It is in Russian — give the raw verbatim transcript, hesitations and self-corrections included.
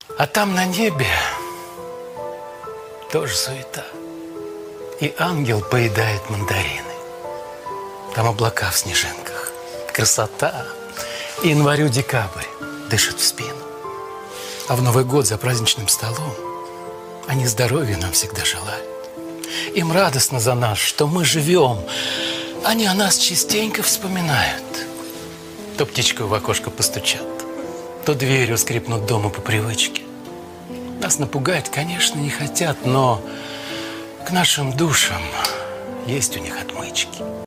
А там на небе тоже суета. И ангел поедает мандарины. Там облака в снежинках. Красота. И январю-декабрь дышит в спину. А в Новый год за праздничным столом они здоровья нам всегда желают. Им радостно за нас, что мы живем. Они о нас частенько вспоминают. То птичкой в окошко постучат, то дверью скрипнут дома по привычке. Нас напугать, конечно, не хотят, но к нашим душам есть у них отмычки.